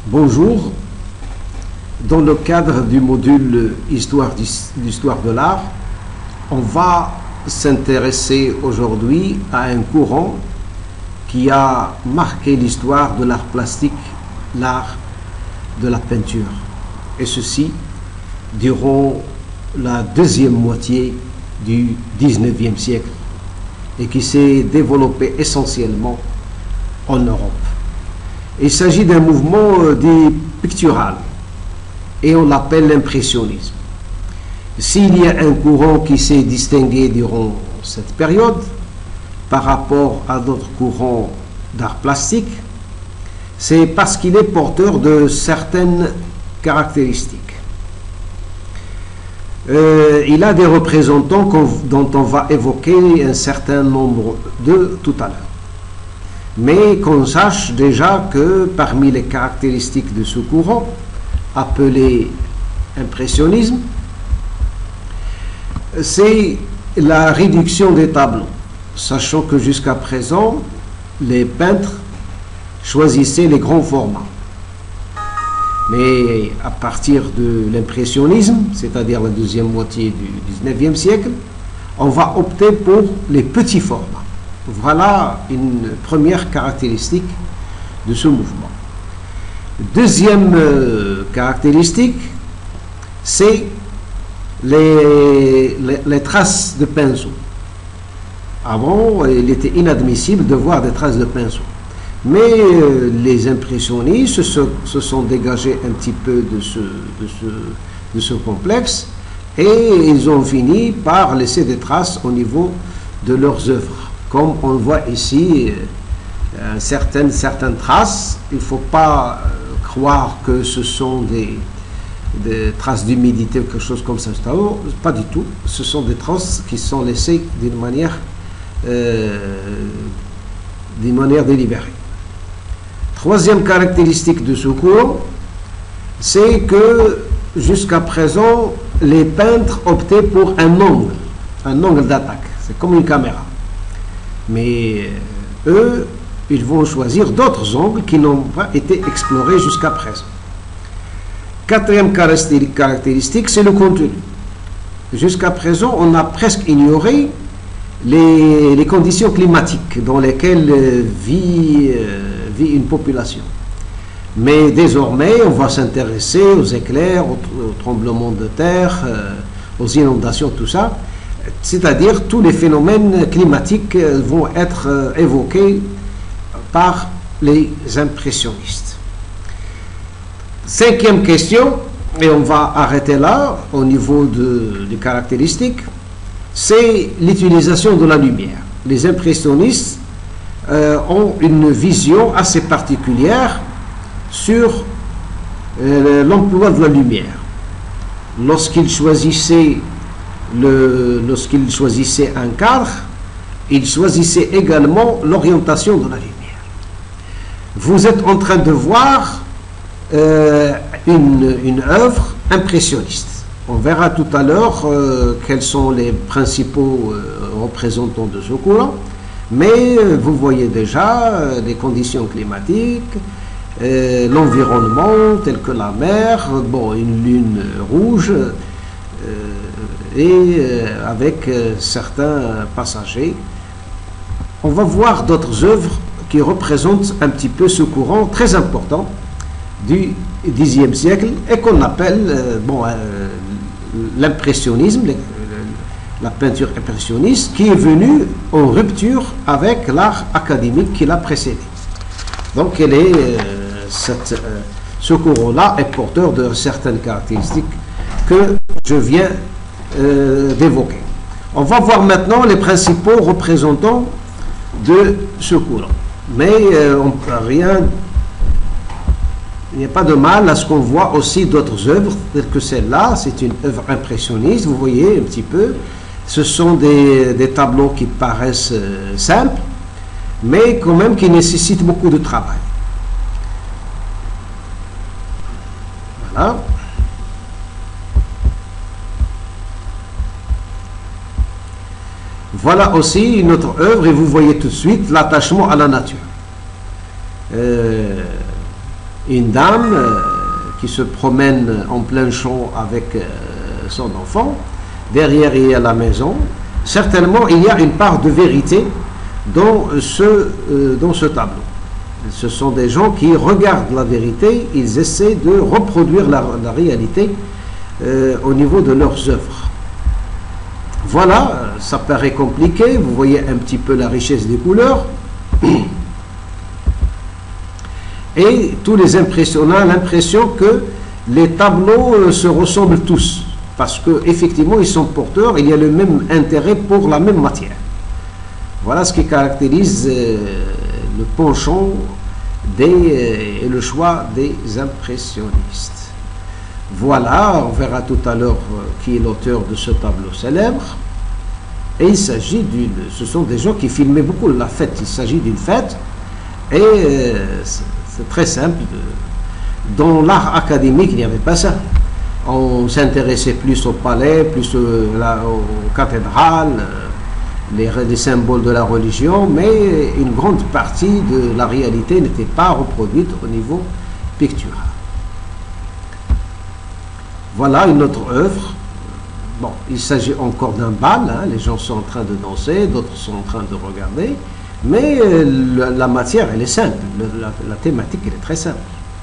Bonjour, dans le cadre du module Histoire de l'art, on va s'intéresser aujourd'hui à un courant qui a marqué l'histoire de l'art plastique, l'art de la peinture, et ceci durant la deuxième moitié du XIXe siècle et qui s'est développé essentiellement en Europe. Il s'agit d'un mouvement dit pictural et on l'appelle l'impressionnisme. S'il y a un courant qui s'est distingué durant cette période par rapport à d'autres courants d'art plastique, c'est parce qu'il est porteur de certaines caractéristiques. Il a des représentants dont on va évoquer un certain nombre de tout à l'heure. Mais qu'on sache déjà que parmi les caractéristiques de ce courant, appelé impressionnisme, c'est la réduction des tableaux, sachant que jusqu'à présent, les peintres choisissaient les grands formats. Mais à partir de l'impressionnisme, c'est-à-dire la deuxième moitié du XIXe siècle, on va opter pour les petits formats. Voilà une première caractéristique de ce mouvement. Deuxième caractéristique, c'est les traces de pinceau. Avant, il était inadmissible de voir des traces de pinceau. Mais les impressionnistes se sont dégagés un petit peu de ce complexe et ils ont fini par laisser des traces au niveau de leurs œuvres. Comme on voit ici certaines traces, il ne faut pas croire que ce sont des traces d'humidité ou quelque chose comme ça. Pas du tout. Ce sont des traces qui sont laissées d'une manière délibérée. Troisième caractéristique de ce courant, c'est que jusqu'à présent, les peintres optaient pour un angle d'attaque. C'est comme une caméra. Mais eux, ils vont choisir d'autres angles qui n'ont pas été explorés jusqu'à présent. Quatrième caractéristique, c'est le contenu. Jusqu'à présent, on a presque ignoré les conditions climatiques dans lesquelles vit une population. Mais désormais, on va s'intéresser aux éclairs, aux tremblements de terre, aux inondations, tout ça. C'est-à-dire tous les phénomènes climatiques vont être évoqués par les impressionnistes. Cinquième question, et on va arrêter là au niveau des caractéristiques, c'est l'utilisation de la lumière. Les impressionnistes ont une vision assez particulière sur l'emploi de la lumière. Lorsqu'ils choisissaient un cadre, ils choisissaient également l'orientation de la lumière. Vous êtes en train de voir une œuvre impressionniste. On verra tout à l'heure quels sont les principaux représentants de ce courant, mais vous voyez déjà les conditions climatiques, l'environnement tel que la mer, une lune rouge, et avec certains passagers. On va voir d'autres œuvres qui représentent un petit peu ce courant très important du Xe siècle et qu'on appelle l'impressionnisme, la peinture impressionniste, qui est venue en rupture avec l'art académique qui l'a précédé. Donc ce courant-là est porteur de certaines caractéristiques que je viens d'évoquer. On va voir maintenant les principaux représentants de ce courant. Mais il n'y a pas de mal à ce qu'on voit aussi d'autres œuvres, telles que celle-là. C'est une œuvre impressionniste, vous voyez un petit peu. Ce sont des tableaux qui paraissent simples, mais quand même qui nécessitent beaucoup de travail. Voilà. Voilà aussi une autre œuvre et vous voyez tout de suite l'attachement à la nature. une dame qui se promène en plein champ avec son enfant. Derrière, il y a la maison. Certainement, il y a une part de vérité dans ce tableau. Ce sont des gens qui regardent la vérité, ils essaient de reproduire la réalité au niveau de leurs œuvres. Voilà, ça paraît compliqué, vous voyez un petit peu la richesse des couleurs. Et tous les impressionnants, l'impression que les tableaux se ressemblent tous, parce qu'effectivement ils sont porteurs, il y a le même intérêt pour la même matière. Voilà ce qui caractérise le penchant et le choix des impressionnistes. Voilà, on verra tout à l'heure qui est l'auteur de ce tableau célèbre. Et il s'agit ce sont des gens qui filmaient beaucoup la fête. Il s'agit d'une fête et c'est très simple. Dans l'art académique, il n'y avait pas ça. On s'intéressait plus au palais, plus aux cathédrales, les symboles de la religion, mais une grande partie de la réalité n'était pas reproduite au niveau pictural. Voilà une autre œuvre. Bon, il s'agit encore d'un bal, hein. Les gens sont en train de danser, d'autres sont en train de regarder, mais la matière, elle est simple, la thématique, elle est très simple.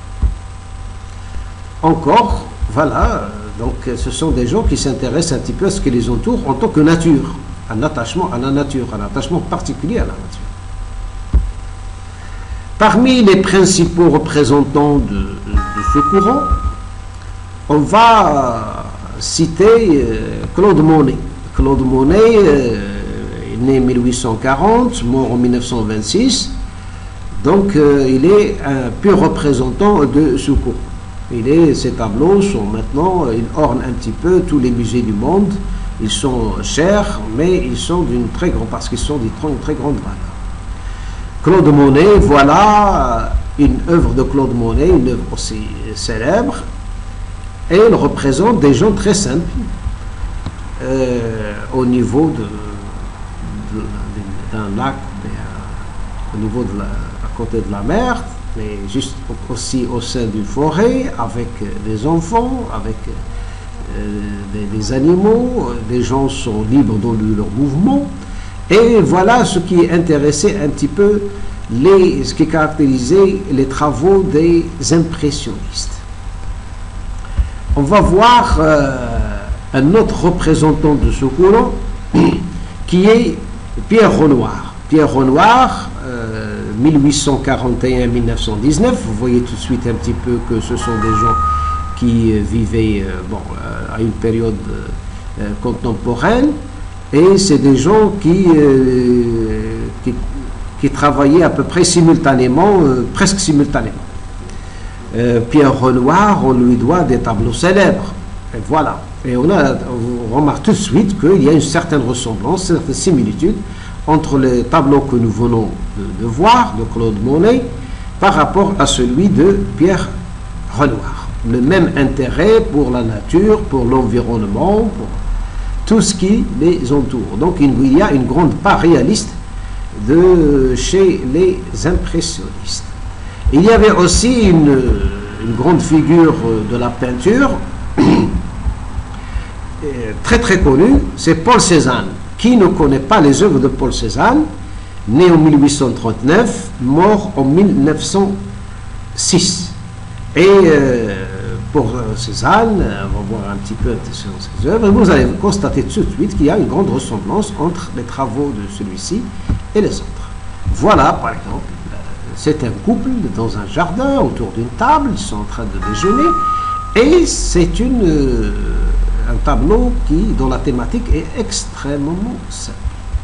Encore, voilà, donc ce sont des gens qui s'intéressent un petit peu à ce qui les entoure en tant que nature, un attachement à la nature, un attachement particulier à la nature. Parmi les principaux représentants de ce courant, on va citer Claude Monet. Claude Monet est né en 1840, mort en 1926, donc il est un pur représentant de ce courant. Ces tableaux sont maintenant, ils ornent un petit peu tous les musées du monde. Ils sont chers, mais ils sont d'une très grande, parce qu'ils sont d'une très grande valeur. Claude Monet, voilà une œuvre de Claude Monet, une œuvre aussi célèbre, et elle représente des gens très simples au niveau d'un lac, au niveau à côté de la mer, mais juste aussi au sein d'une forêt, avec des enfants, avec des animaux, des gens sont libres dans leur mouvement. Et voilà ce qui intéressait un petit peu, ce qui caractérisait les travaux des impressionnistes. On va voir un autre représentant de ce courant qui est Pierre Renoir. Pierre Renoir, 1841-1919, vous voyez tout de suite un petit peu que ce sont des gens qui vivaient à une période contemporaine, et c'est des gens qui travaillaient à peu près simultanément, presque simultanément. Pierre Renoir, on lui doit des tableaux célèbres, et voilà. Et on remarque tout de suite qu'il y a une certaine ressemblance, une certaine similitude entre les tableaux que nous venons de voir, de Claude Monet, par rapport à celui de Pierre Renoir. Le même intérêt pour la nature, pour l'environnement, pour tout ce qui les entoure. Donc il y a une grande part réaliste chez les impressionnistes. Il y avait aussi une grande figure de la peinture, très très connue, c'est Paul Cézanne. Qui ne connaît pas les œuvres de Paul Cézanne, né en 1839, mort en 1906. Et pour Cézanne, on va voir un petit peu sur ses œuvres, et vous allez constater tout de suite qu'il y a une grande ressemblance entre les travaux de celui-ci et les autres. Voilà, par exemple, c'est un couple dans un jardin, autour d'une table, ils sont en train de déjeuner, et c'est un tableau dont la thématique est extrêmement simple.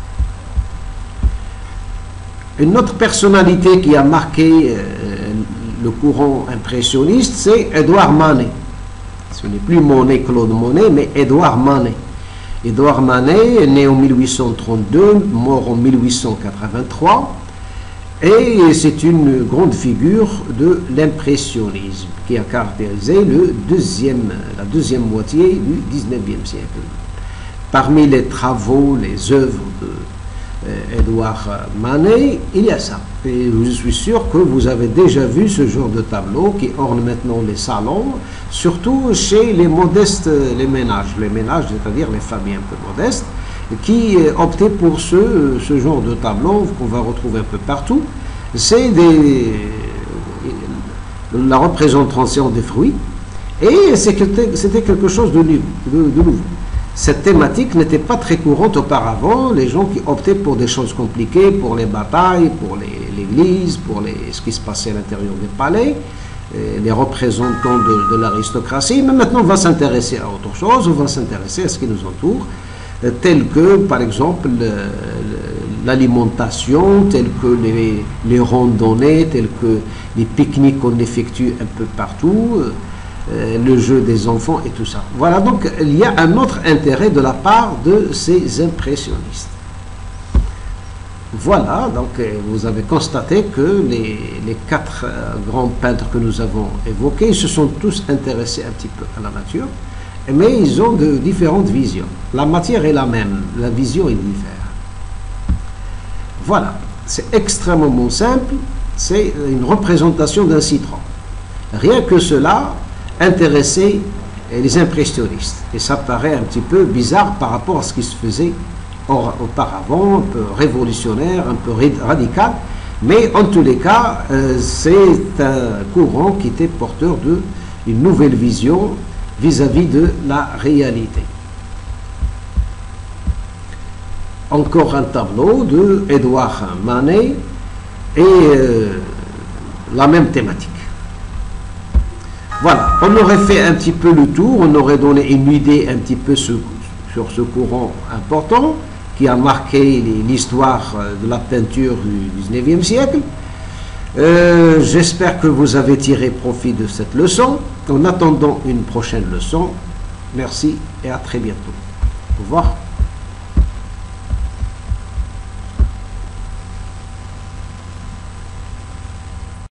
Une autre personnalité qui a marqué le courant impressionniste, c'est Édouard Manet. Ce n'est plus Monet, Claude Monet, mais Édouard Manet. Édouard Manet est né en 1832, mort en 1883, et c'est une grande figure de l'impressionnisme qui a caractérisé la deuxième moitié du XIXe siècle. Parmi les travaux, les œuvres Édouard Manet, il y a ça. Et je suis sûr que vous avez déjà vu ce genre de tableau qui orne maintenant les salons, surtout chez les modestes, les ménages, c'est-à-dire les familles un peu modestes, qui optaient pour ce genre de tableau qu'on va retrouver un peu partout. C'est la représentation des fruits, et c'était quelque chose de nouveau. Cette thématique n'était pas très courante auparavant. Les gens qui optaient pour des choses compliquées, pour les batailles, pour l'église, pour ce qui se passait à l'intérieur des palais, les représentants de l'aristocratie. Mais maintenant, on va s'intéresser à autre chose, on va s'intéresser à ce qui nous entoure, tel que, par exemple, l'alimentation, tel que les randonnées, tel que les pique-niques qu'on effectue un peu partout, le jeu des enfants et tout ça. Voilà, donc il y a un autre intérêt de la part de ces impressionnistes. Voilà, donc vous avez constaté que les 4 grands peintres que nous avons évoqués se sont tous intéressés un petit peu à la nature, mais ils ont de différentes visions. La matière est la même, la vision est différente. Voilà, c'est extrêmement simple, c'est une représentation d'un citron. Rien que cela intéresser les impressionnistes. Et ça paraît un petit peu bizarre par rapport à ce qui se faisait auparavant, un peu révolutionnaire, un peu radical, mais en tous les cas, c'est un courant qui était porteur d'une nouvelle vision vis-à-vis de la réalité. Encore un tableau de Édouard Manet et la même thématique. Voilà, on aurait fait un petit peu le tour, on aurait donné une idée un petit peu sur ce courant important qui a marqué l'histoire de la peinture du 19e siècle. J'espère que vous avez tiré profit de cette leçon. En attendant une prochaine leçon, merci et à très bientôt. Au revoir.